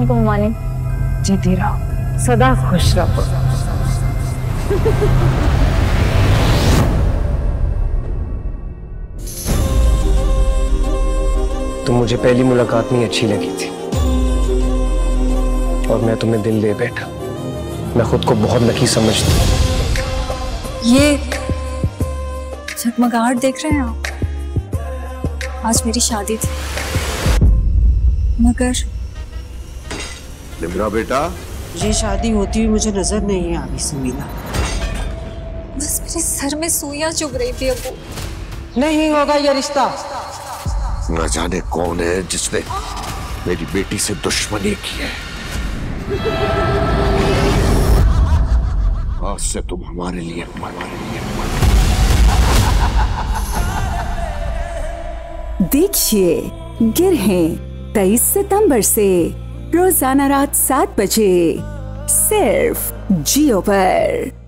अलैकुम मानी। जीती रहो, सदा खुश रहो। तुम मुझे पहली मुलाकात में ही अच्छी लगी थी और मैं तुम्हें दिल दे बैठा। मैं खुद को बहुत लकी समझती हूँ। ये जगमगाहट देख रहे हैं आप? आज मेरी शादी थी, मगर निम्रा बेटा, ये शादी होती हुई मुझे नजर नहीं आ रही समीना। बस मेरे सर में सुइयां चुभ रही थी अब्बू। नहीं होगा ये रिश्ता। न जाने कौन है जिसने मेरी बेटी से दुश्मनी की है। आज से तुम हमारे लिए देखिए गिरहें 23 सितंबर से रोजाना रात 7 बजे सिर्फ जियो पर।